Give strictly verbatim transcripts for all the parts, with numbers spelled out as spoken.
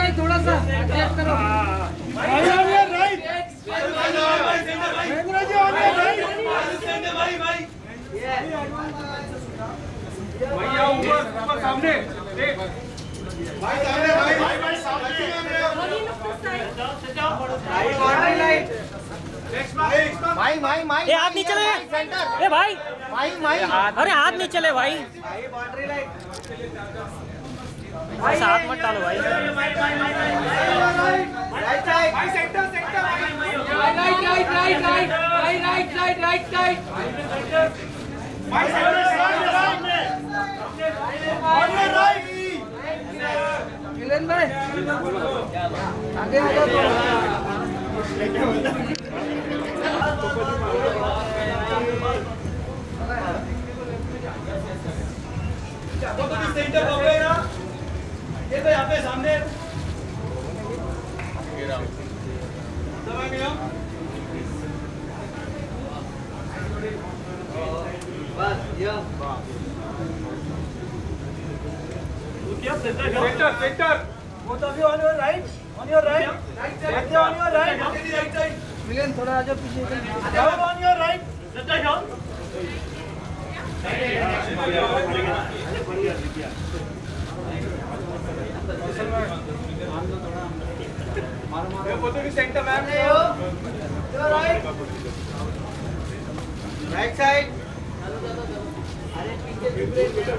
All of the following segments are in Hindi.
भाई थोड़ा सा एडजस्ट करो। भाई आ गया राइट। मेघराज जी आ गया राइट। भाई भाई भाई आओ ऊपर ऊपर सामने देख भाई सामने भाई भाई भाई सामने भाई बाउंड्री लाइन नेक्स्ट भाई भाई भाई ए हाथ नीचे ले ए भाई भाई भाई अरे हाथ नीचे ले भाई भाई बाउंड्री लाइन भाई हाथ मत डालो भाई राइट साइड भाई centre centre right right right right भाई राइट साइड राइट साइड भाई सेंटर सामने राइट मिलन भाई आगे आ जाओ तो तो सेंटर हो गया ना ये तो यहाँ पे सामने दबा गया बस ये centre centre both of you on your right on your right right side on your right right side Milan थोड़ा आ जाओ पीछे आ जाओ on your right सच्चा जाओ बोलो कि centre ma'am your right right side अरे पीछे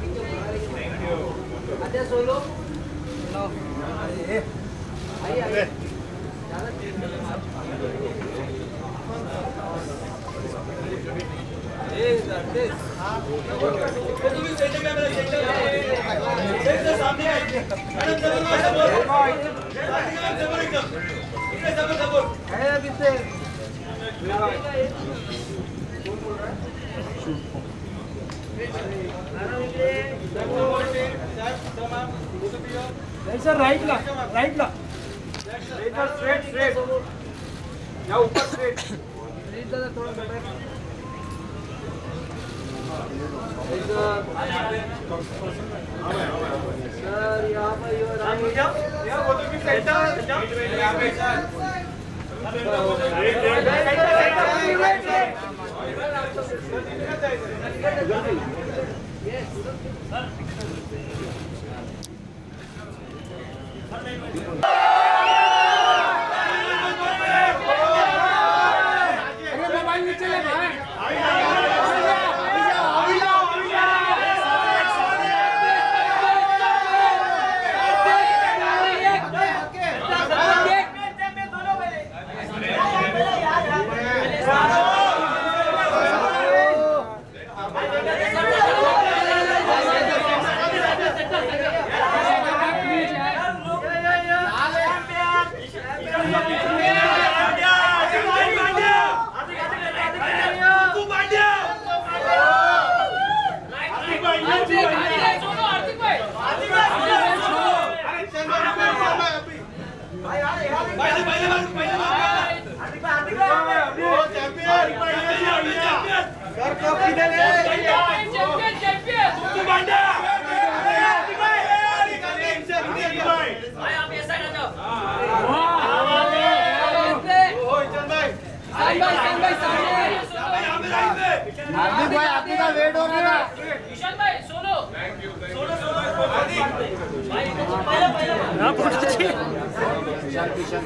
आजा सोलो लो आइए आइए ए दिस तो तुम सेंटर कैमरा सेंटर सेंटर सामने है मैडम जबरदस्त जबर एकदम इधर जबर जबर है अभी से सर राइट ला राइट ला स्ट्रेट स्ट्रेट या ऊपर स्ट्रेट स्ट्रेट दादा थोड़ा बेटर सर यहाँ पे यो राइट यहाँ वो तो भी सेंटर यहाँ पे सर मोबाइल नीचे ले भाई हार्दिक भाई आपके का वेट हो रहा है किशन भाई सोलो सोलो सोलो भाई पहले पहले ना पहुंचे किशन किशन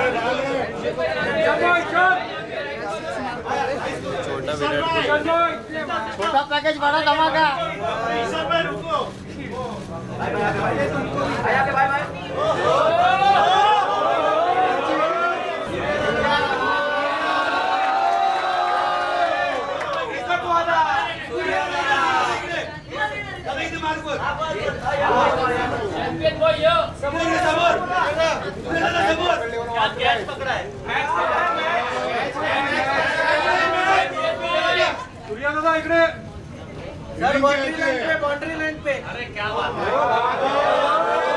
छोटा छोटा पैकेज बड़ा धमाका किशन भाई रुको भाई भाई आगे भाई भाई चैंपियन बॉय यो समोर समोर समोर कैच पकड़ा है सूर्या दादा इकडे सर बाउंड्री लाइन पे बाउंड्री लाइन पे अरे क्या बात है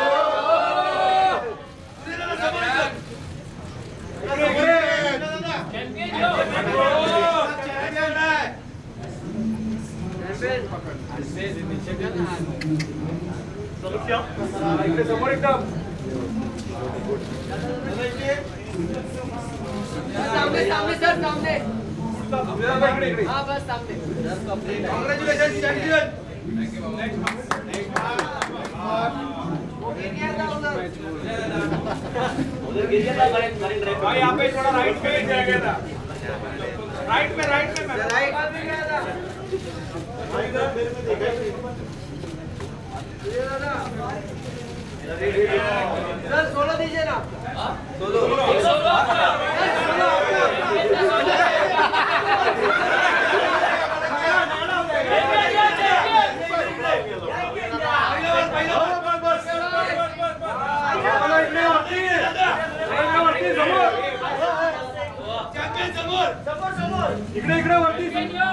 चैंपियन यो चैंपियन है चैंपियन नीचे क्या चलो क्या इकडे समोर एकदम सामने सामने सर सामने हाँ बस सामने कांग्रेचुलेशन चैंपियन भाई यहाँ पे थोड़ा राइट पे जाएगा था राइट में राइट में राइट सर सोलह दीजिए ना सोलो इकडे इकडे वरती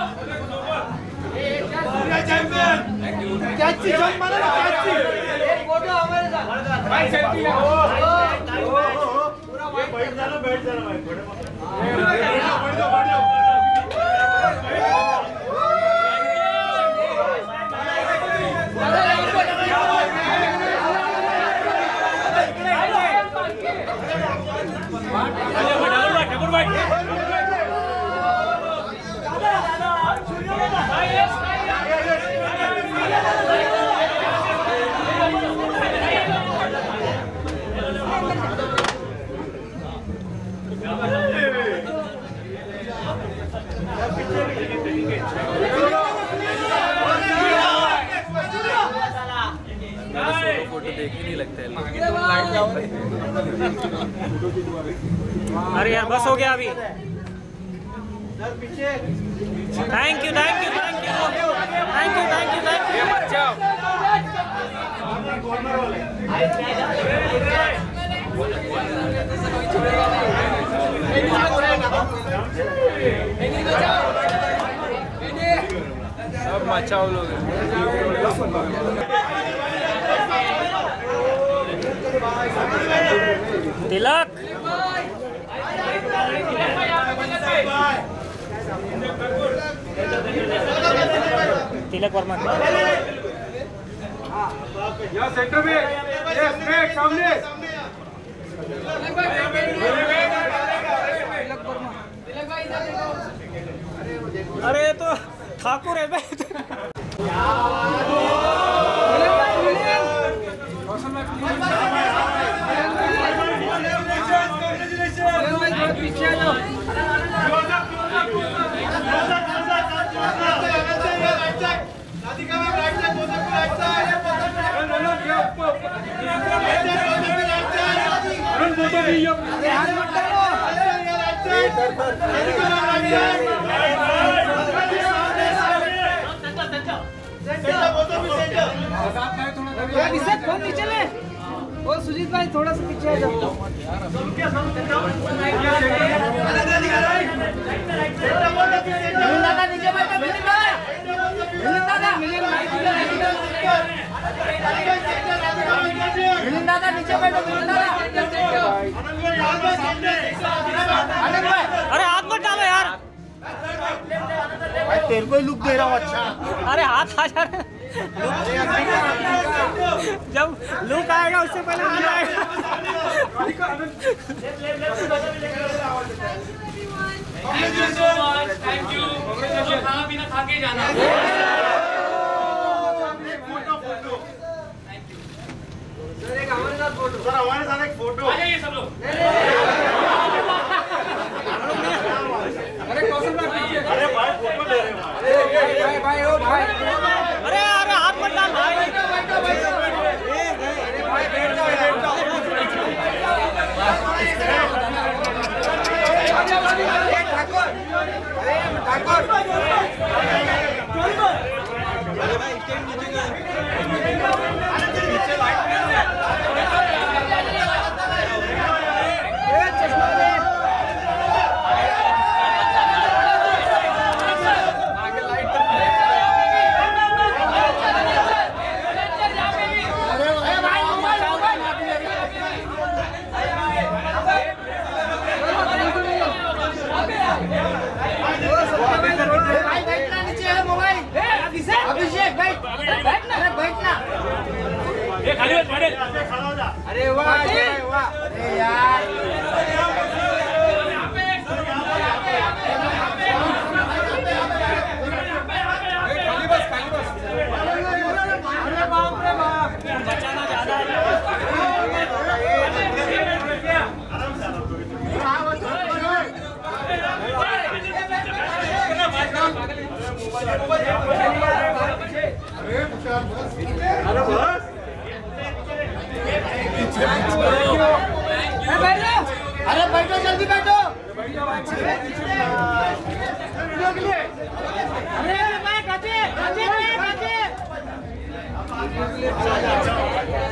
चॅम्पियन कॅचची जंप मारा ना कॅचची एक फोटो हमारे साथ भाई सेल्फी ले हो हो पूरा बैठ जाना बैठ जाना भाई बैठ दो बैठ दो फोटो देख ही नहीं लगता है। अरे यार बस हो गया अभी। सर पीछे thank you thank you thank you thank you thank you thank you बचाओ सब मचाओ लोग। तिलक तिलक वर्मा यहाँ सेंटर में यस ब्रेक सामने अरे तो ठाकुर है बे फोन नीचे ले वो सुजीत भाई थोड़ा सा पीछे आ जाओ दादा नीचे बैठो दादा दादा नीचे बैठो अरे हाथ मत डालो यार भाई तेरे को ही लुक दे रहा हूँ अच्छा अरे हाथ आ जा रहे जब लुक आएगा उससे पहले हाथ आएगा थैंक यू खाना पीना खा के जाना सर एक हमारे साथ फोटो सर हमारे साथ एक फोटो आ जाइए सब लोग अरे कौशल भाई पीछे अरे भाई फोटो ले रहे भाई भाई ओ भाई अरे अरे हाथ मत डाल भाई अरे भाई बैठ जाओ बैठ जाओ ठाकुर अरे ठाकुर खाली बस पड़े। अरे वाह वाह, अरे यार बचाना ज्यादा है। अरे बैठो जल्दी बैठो। अरे मैं काचे काचे काचे